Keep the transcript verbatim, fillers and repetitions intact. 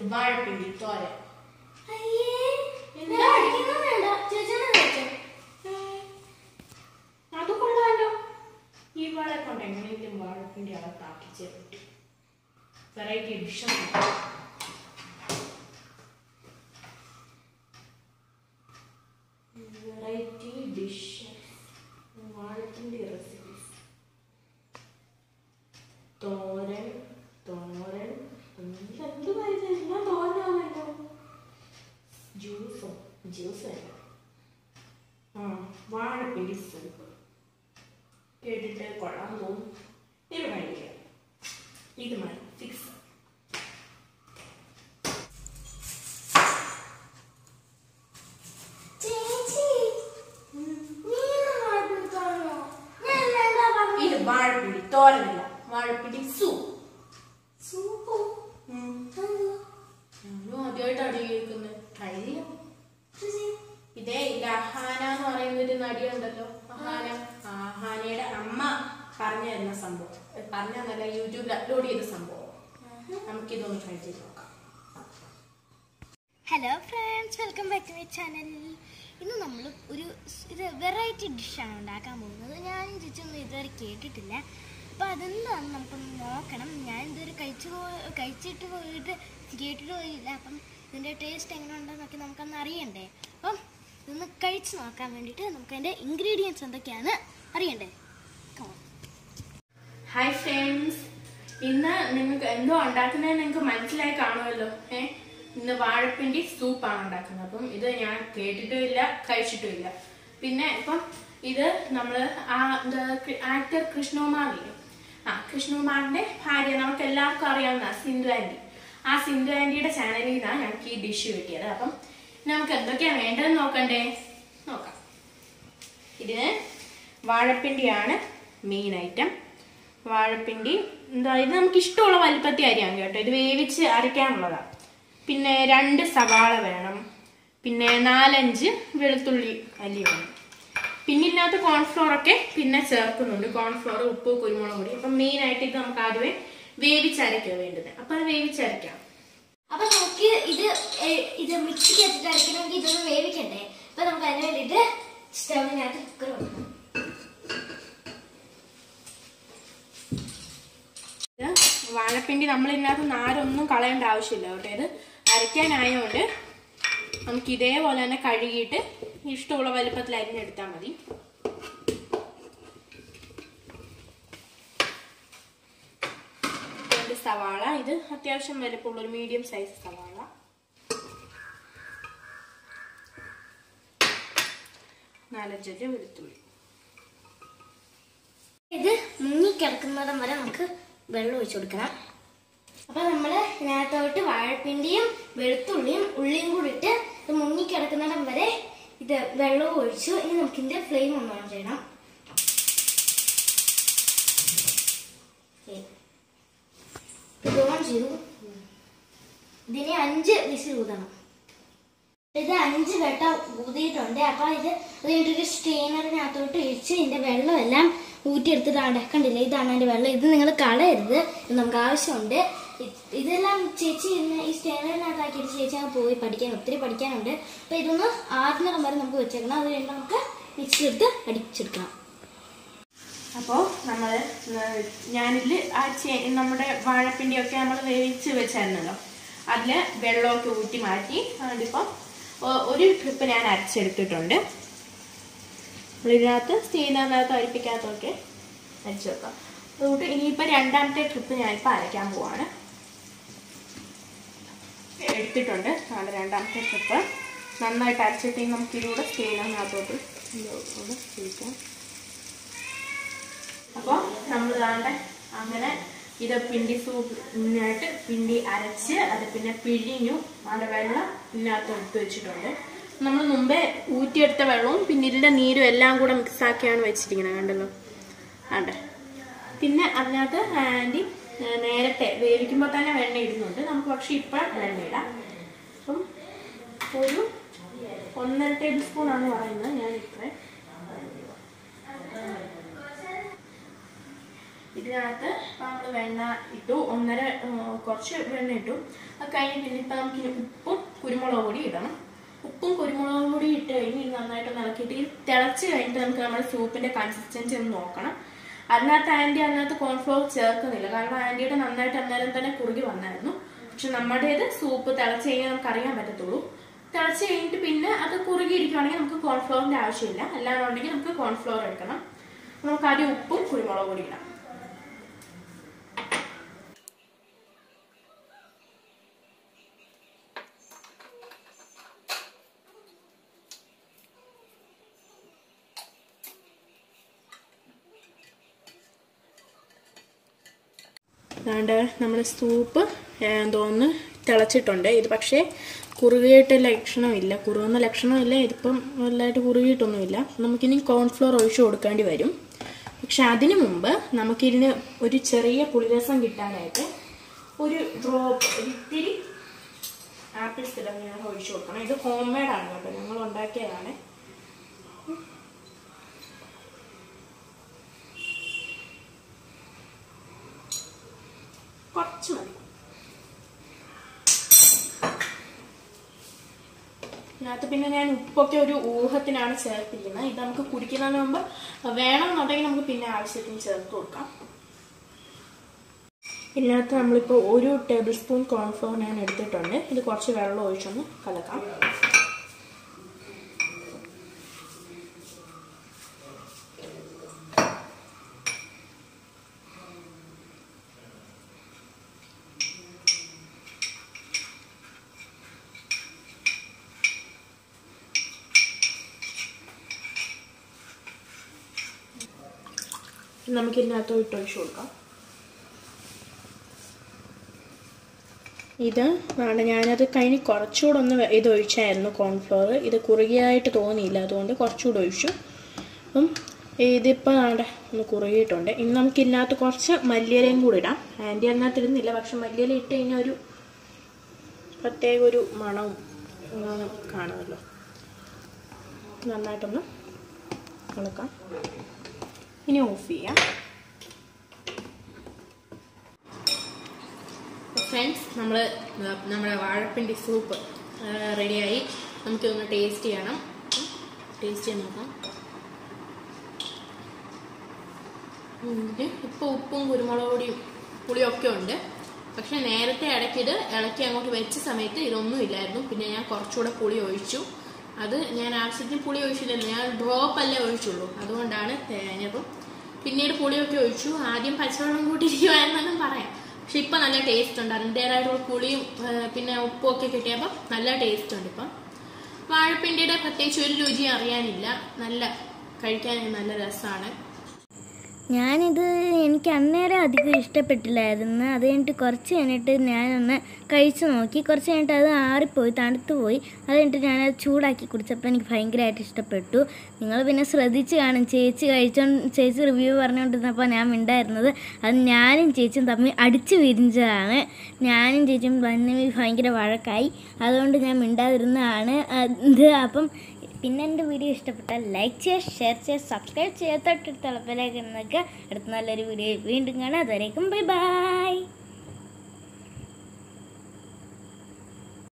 വാഴപ്പിണ്ടി തോരൻ. അത് കൊള്ളാലോ. ഈ വാഴ കൊണ്ട് എങ്ങനെയെങ്കിലും വാഴപ്പിണ്ടി അകത്താക്കിച്ചേ പറ്റും. വെറൈറ്റി ഡിഷാണ്. വെറൈറ്റി ഡിഷ് വാഴപ്പിണ്ടി റെസിപ്പീസ്. തോരൻ തോരൻ എന്ത് ഞാൻ തോരനാണല്ലോ. ജ്യൂസോ ജ്യൂസ് അല്ല, ആ വാഴപ്പിണ്ടി സൂപ്പ്. കേട്ടിട്ട് കൊള്ളാൻ തോന്നും. ഇത് കഴിക്കാം. ഇത് മതി ഫിക്സ്. ഇത് വാഴപ്പിണ്ടി തോരനല്ല, വാഴപ്പിണ്ടി സൂപ്പ്. സൂപ്പോ ഞാനും ആദ്യമായിട്ടാണ് കേൾക്കുന്നത്. ട്രൈ ചെയ്യാം. ഇതേ ഇത് അഹാന എന്ന് പറയുന്ന ഒരു നടിയുണ്ടല്ലോ, അഹാന. അഹാനയുടെ അമ്മ പറഞ്ഞു തരുന്ന സംഭവം, പറഞ്ഞല്ല യൂട്യൂബിൽ അപ്ലോഡ് ചെയ്ത സംഭവം. നമുക്കിതൊന്ന് ട്രൈ ചെയ്ത് നോക്കാം. Hello friends, welcome back to my channel. ഇന്ന് നമ്മൾ ഒരു ഇത് വെറൈറ്റി ഡിഷാണ് ഉണ്ടാക്കാൻ പോകുന്നത്. ഞാനും ചേച്ചിയൊന്നും ഇതുവരെ കേട്ടിട്ടില്ല. അപ്പോൾ അതെന്താണെന്ന് നമുക്കൊന്ന് നോക്കണം. ഞാൻ ഇതുവരെ കഴിച്ചു പോ കഴിച്ചിട്ട് പോയിട്ട് കേട്ടിട്ട് പോയില്ല. അപ്പം ഇതിൻ്റെ ടേസ്റ്റ് എങ്ങനെ ഉണ്ടെന്നൊക്കെ നമുക്കൊന്ന് അറിയണ്ടേ. അപ്പം ഇതൊന്ന് കഴിച്ച് നോക്കാൻ വേണ്ടിയിട്ട് നമുക്ക് അതിൻ്റെ ഇൻഗ്രീഡിയൻസ് എന്തൊക്കെയാണ് അറിയണ്ടേ. ഹായ് ഫ്രണ്ട്സ്, ഇന്ന് നിങ്ങൾക്ക് എന്തോ ഉണ്ടാക്കുന്നത് നിങ്ങൾക്ക് മനസ്സിലായി കാണുമല്ലോ. ഏഹ് ഇന്ന് വാഴപ്പിണ്ടി സൂപ്പാണ് ഉണ്ടാക്കുന്നത്. അപ്പം ഇത് ഞാൻ കേട്ടിട്ടുമില്ല കഴിച്ചിട്ടുമില്ല. പിന്നെ ഇപ്പം ഇത് നമ്മള് ആ ആക്ടർ കൃഷ്ണകുമാറില്ലേ, ആ കൃഷ്ണകുമാറിന്റെ ഭാര്യ നമുക്ക് എല്ലാവർക്കും അറിയാവുന്ന സിന്ധു ആന്റി. ആ സിന്ധു ആന്റിയുടെ ചാനലിൽ നിന്നാണ് ഞങ്ങൾക്ക് ഈ ഡിഷ് കിട്ടിയത്. അപ്പം നമുക്ക് എന്തൊക്കെയാണ് വേണ്ടതെന്ന് നോക്കണ്ടേ. നോക്കാം. ഇതിന് വാഴപ്പിണ്ടിയാണ് മെയിൻ ഐറ്റം. വാഴപ്പിണ്ടി എന്താ, ഇത് നമുക്ക് ഇഷ്ടമുള്ള വലിപ്പത്തിൽ അരിയാം കേട്ടോ. ഇത് വേവിച്ച് അരയ്ക്കാനുള്ളതാണ്. പിന്നെ രണ്ട് സവാള വേണം. പിന്നെ നാലഞ്ച് വെളുത്തുള്ളി അല്ലി വേണം. പിന്നെ ഇതിനകത്ത് കോൺഫ്ലോർ ഒക്കെ പിന്നെ ചേർക്കുന്നുണ്ട്. കോൺഫ്ലോർ, ഉപ്പ്, കുരുമുളക് പൊടി. അപ്പം മെയിൻ ആയിട്ട് ഇത് നമുക്ക് ആദ്യമേ വേവിച്ചരയ്ക്കുക വേണ്ടത്. അപ്പൊ അത് വേവിച്ചരയ്ക്കാം. അപ്പൊ നമുക്ക് ഇത് ഇത് മിക്സിക്ക് വെച്ചിട്ട് അരയ്ക്കണമെങ്കിൽ ഇതൊന്ന് വേവിക്കണ്ടേ. അപ്പൊ നമുക്ക് അതിന് വേണ്ടിയിട്ട് സ്റ്റൗവിനകത്ത് കുക്കർ വെക്കണം. വാഴപ്പിണ്ടി നമ്മൾ ഇതിനകത്ത് നാരൊന്നും കളയേണ്ട ആവശ്യമില്ല കേട്ടോ. ഇത് അരയ്ക്കാനായതുകൊണ്ട് നമുക്ക് ഇതേപോലെ തന്നെ കഴുകിയിട്ട് ഇഷ്ടമുള്ള വലുപ്പത്തിൽ അരിഞ്ഞെടുത്താൽ മതി. രണ്ട് സവാള, ഇത് അത്യാവശ്യം വലുപ്പമുള്ള ഒരു മീഡിയം സൈസ് സവാള. നാലഞ്ച് വെളുത്തുള്ളി. ഇത് മുങ്ങിക്കിടക്കുന്നിടം വരെ നമുക്ക് വെള്ളം ഒഴിച്ചു കൊടുക്കണം. അപ്പൊ നമ്മള് ഇതിനകത്തോട്ട് വാഴപ്പിണ്ടിയും വെളുത്തുള്ളിയും ഉള്ളിയും കൂടി ഇട്ട് ഇത് മുങ്ങിക്കിടക്കുന്നിടം വരെ ഇത് വെള്ളവും ഒഴിച്ചു. ഇനി നമുക്ക് ഇതിന്റെ ഫ്ലെയിം ഒന്ന് ഓൺ ചെയ്യണം. ഇത് ഓൺ ചെയ്തു. ഇതിനെ അഞ്ച് വിസിൽ ഊതണം. ഇത് അഞ്ച് വട്ടം ഊതിയിട്ടുണ്ട്. അപ്പൊ ഇത് അതിൻ്റെ സ്ട്രെയിനറിനകത്തോട്ട് ഒഴിച്ച് ഇതിന്റെ വെള്ളമെല്ലാം ഊറ്റിയെടുത്തിട്ട് അടക്കണ്ടില്ല. ഇതാണ് അതിന്റെ വെള്ളം. ഇത് നിങ്ങൾ കളയരുത്, ഇത് നമുക്ക് ആവശ്യമുണ്ട്. ഇതെല്ലാം ചേച്ചി ഈ സ്റ്റേനറിനകത്താക്കിയിട്ട് ചേച്ചി അങ്ങ് പോയി പഠിക്കാൻ, ഒത്തിരി പഠിക്കാനുണ്ട്. അപ്പൊ ഇതൊന്ന് ആറുന്നിടം വരെ നമുക്ക് വെച്ചേക്കണം. അത് കഴിഞ്ഞ് നമുക്ക് മിക്സിയെടുത്ത് അടിച്ചെടുക്കണം. അപ്പോൾ നമ്മൾ ഞാനിതിൽ ആ ചേ നമ്മുടെ വാഴപ്പിണ്ടിയൊക്കെ നമ്മൾ വേവിച്ച് വെച്ചായിരുന്നല്ലോ, അതിൽ വെള്ളമൊക്കെ ഊറ്റി മാറ്റി അതിപ്പം ഒരു ട്രിപ്പ് ഞാൻ അരച്ചെടുത്തിട്ടുണ്ട്. ഇതിനകത്ത് സ്റ്റീനകത്ത് അരിപ്പിക്കാത്തൊക്കെ അരച്ചു വെക്കാം. അതുകൊണ്ട് ഇനിയിപ്പോൾ രണ്ടാമത്തെ ട്രിപ്പ് ഞാനിപ്പോൾ അരയ്ക്കാൻ പോവാണ്. എടുത്തിട്ടുണ്ട് ആണ് രണ്ടാമത്തെ ട്രിപ്പ്. നന്നായിട്ട് അരച്ചിട്ടെങ്കിൽ നമുക്ക് ഇതിലൂടെ സ്റ്റീനകത്തോട്ട് ഇതിലൂടെ ചെയ്യിക്കാം. അപ്പോൾ നമ്മൾ താണ്ടെ അങ്ങനെ ഇത് പിണ്ടി സൂപ്പിനായിട്ട് പിണ്ടി അരച്ച് അത് പിന്നെ പിഴിഞ്ഞു അതിൻ്റെ വെള്ളം ഇതിനകത്ത് എടുത്ത് വെച്ചിട്ടുണ്ട്. നമ്മൾ മുമ്പേ ഊറ്റിയെടുത്ത വെള്ളവും പിന്നെ ഇതിൻ്റെ നീരും എല്ലാം കൂടെ മിക്സാക്കിയാണ് വെച്ചിരിക്കുന്നത്, കണ്ടല്ലോ. ആണ്ടെ പിന്നെ അതിനകത്ത് ആൻറ്റി നേരത്തെ വേവിക്കുമ്പോൾ തന്നെ വെണ്ണ ഇടുന്നുണ്ട്. നമുക്ക് പക്ഷെ ഇപ്പം വെണ്ണ ഇടാം. അപ്പം ഒരു ഒന്നര ടേബിൾ സ്പൂണാണ് പറയുന്നത്. ഞാൻ ഇത്രയും ഇത് ഇതിനകത്ത് ഇപ്പം നമ്മൾ വെണ്ണ ഇട്ടു, ഒന്നര കുറച്ച് വെണ്ണ ഇട്ടു. അത് കഴിഞ്ഞ് പിന്നെ ഇപ്പം നമുക്കിനി ഉപ്പും കുരുമുളക് പൊടി ഇടണം. ഉപ്പും കുരുമുളക് പൊടി ഇട്ട് കഴിഞ്ഞ് ഇത് നന്നായിട്ട് ഇളക്കിയിട്ട് ഇത് തിളച്ച് കഴിഞ്ഞിട്ട് നമുക്ക് നമ്മുടെ സൂപ്പിൻ്റെ കൺസിസ്റ്റൻസി ഒന്ന് നോക്കണം. അതിനകത്ത് ആൻറ്റി അതിനകത്ത് കോൺഫ്ലോർ ചേർക്കുന്നില്ല, കാരണം ആൻറ്റിയുടെ നന്നായിട്ട് അന്നേരം തന്നെ കുറുകി വന്നായിരുന്നു. പക്ഷെ നമ്മുടേത് സൂപ്പ് തിളച്ച് കഴിഞ്ഞാൽ നമുക്ക് അറിയാൻ പറ്റത്തുള്ളൂ. തിളച്ച് കഴിഞ്ഞിട്ട് പിന്നെ അത് കുറുകിയിരിക്കുകയാണെങ്കിൽ നമുക്ക് കോൺഫ്ലോറിൻ്റെ ആവശ്യമില്ല, അല്ലാന്നുണ്ടെങ്കിൽ നമുക്ക് കോൺഫ്ലോർ എടുക്കണം. നമുക്ക് ആദ്യം ഉപ്പും കുരുമുളക് പൊടി ഇടാം. അതുകൊണ്ട് നമ്മുടെ സൂപ്പ് തോന്നുന്നു തിളച്ചിട്ടുണ്ട്. ഇത് പക്ഷേ കുറുകിയിട്ട് ലക്ഷണമില്ല, കുറുകുന്ന ലക്ഷണമില്ല. ഇതിപ്പം നല്ലതായിട്ട് കുറുകിയിട്ടൊന്നുമില്ല. നമുക്കിനി കോൺഫ്ലോർ ഒഴിച്ച് കൊടുക്കേണ്ടി വരും. പക്ഷെ അതിനു മുമ്പ് നമുക്കിതിന് ഒരു ചെറിയ പുളിരസം കിട്ടാനായിട്ട് ഒരു ഡ്രോപ്പ് ഒരിത്തിരി ആപ്പിൾ സിറപ്പ് ഞാൻ ഒഴിച്ചു കൊടുക്കണം. ഇത് ഹോം മെയ്ഡാണ് കേട്ടോ, ഞങ്ങൾ ഉണ്ടാക്കിയതാണ്. കുറച്ച് മതി. ഇതിനകത്ത് പിന്നെ ഞാൻ ഉപ്പൊക്കെ ഒരു ഊഹത്തിനാണ് ചേർത്തിരിക്കുന്നത്. ഇത് നമുക്ക് കുടിക്കുന്നതിന് മുമ്പ് വേണമെന്നുണ്ടെങ്കിൽ നമുക്ക് പിന്നെ ആവശ്യത്തിന് ചേർത്ത് കൊടുക്കാം. ഇതിനകത്ത് നമ്മളിപ്പോൾ ഒരു ടേബിൾ സ്പൂൺ കോൺഫ്ലോർ ഞാൻ എടുത്തിട്ടുണ്ട്. ഇത് കുറച്ച് വെള്ളം ഒഴിച്ചൊന്ന് കലക്കാം. നമുക്കിതിനകത്ത് ഇട്ട് ഒഴിച്ച് കൊടുക്കാം. ഇത് വേണ്ട, ഞാനത് കഴിഞ്ഞ് കുറച്ചുകൂടെ ഒന്ന് ഇത് ഒഴിച്ചായിരുന്നു കോൺഫ്ലോർ. ഇത് കുറുകിയായിട്ട് തോന്നിയില്ല, അതുകൊണ്ട് കുറച്ചുകൂടെ ഒഴിച്ചു. അപ്പം ഇതിപ്പോൾ വേണ്ട ഒന്ന് കുറുകിയിട്ടുണ്ട്. ഇനി നമുക്കിതിനകത്ത് കുറച്ച് മല്ലിയിലയും കൂടി ഇടാം. ആൻറ്റി അതിനകത്ത് ഇടുന്നില്ല, പക്ഷെ മല്ലിയില ഇട്ട് കഴിഞ്ഞാൽ ഒരു പ്രത്യേക ഒരു മണവും കാണുമല്ലോ. നന്നായിട്ടൊന്ന് ഇളക്കാം. ഇനി ഓഫ് ചെയ്യാം. ഫ്രണ്ട്സ്, നമ്മൾ നമ്മുടെ വാഴപ്പിണ്ടി സൂപ്പ് റെഡിയായി. നമുക്കൊന്ന് ടേസ്റ്റ് ചെയ്യണം. ടേസ്റ്റ് ചെയ്യാൻ നോക്കാം. ഇപ്പോൾ ഉപ്പും കുരുമുളക് പൊടിയും പുളിയൊക്കെ ഉണ്ട്. പക്ഷെ നേരത്തെ ഇടയ്ക്കിത് ഇളക്കി അങ്ങോട്ട് വെച്ച സമയത്ത് ഇതൊന്നും ഇല്ലായിരുന്നു. പിന്നെ ഞാൻ കുറച്ചുകൂടെ പുളി ഒഴിച്ചു. അത് ഞാൻ ആവശ്യത്തിന് പുളി ഒഴിച്ചില്ലല്ലോ, ഞാൻ ഡ്രോപ്പ് അല്ലേ ഒഴിച്ചുള്ളൂ, അതുകൊണ്ടാണ് തേഞ്ഞപ്പം. പിന്നീട് പുളിയൊക്കെ ഒഴിച്ചു. ആദ്യം പച്ചവെള്ളം കൂട്ടിയിരിക്കുവായിരുന്നെന്നും പറയാം. പക്ഷെ ഇപ്പം നല്ല ടേസ്റ്റ് ഉണ്ട്. അതിൻ്റേതായിട്ടുള്ള പുളിയും പിന്നെ ഉപ്പും ഒക്കെ കിട്ടിയപ്പോൾ നല്ല ടേസ്റ്റ് ഉണ്ട്. ഇപ്പം വാഴപ്പിണ്ടിയുടെ പ്രത്യേകിച്ച് ഒരു രുചി അറിയാനില്ല, നല്ല കഴിക്കാൻ നല്ല രസമാണ്. ഞാനിത് എനിക്ക് അന്നേരം അധികം ഇഷ്ടപ്പെട്ടില്ലായിരുന്നു. അത് കഴിഞ്ഞിട്ട് കുറച്ച് കഴിഞ്ഞിട്ട് ഞാനൊന്ന് കഴിച്ചു നോക്കി. കുറച്ച് കഴിഞ്ഞിട്ട് അത് ആറിപ്പോയി, തണുത്തു പോയി. അത് കഴിഞ്ഞിട്ട് ഞാനത് ചൂടാക്കി കുടിച്ചപ്പോൾ എനിക്ക് ഭയങ്കരമായിട്ട് ഇഷ്ടപ്പെട്ടു. നിങ്ങൾ പിന്നെ ശ്രദ്ധിച്ച് കാണും, ചേച്ചി കഴിച്ചോ ചേച്ചി റിവ്യൂ പറഞ്ഞുകൊണ്ടിരുന്നപ്പോൾ ഞാൻ മിണ്ടായിരുന്നത്. അത് ഞാനും ചേച്ചിയും തമ്മിൽ അടിച്ചു വിരിഞ്ചതാണ്. ഞാനും ചേച്ചിയും തന്നെ ഭയങ്കര വഴക്കായി, അതുകൊണ്ട് ഞാൻ മിണ്ടാതിരുന്നതാണ് ഇത്. അപ്പം പിന്നെ എൻ്റെ വീഡിയോ ഇഷ്ടപ്പെട്ടാൽ ലൈക്ക് ചെയ്യുക, ഷെയർ ചെയ്യുക, സബ്സ്ക്രൈബ് ചെയ്യുക, തൊട്ടടുത്തുള്ള ബെൽ ഐക്കൺ നിൽക്കുക. അടുത്ത നല്ലൊരു വീഡിയോ വീണ്ടും കാണാം. അതുവരേക്കും ബൈ ബൈ.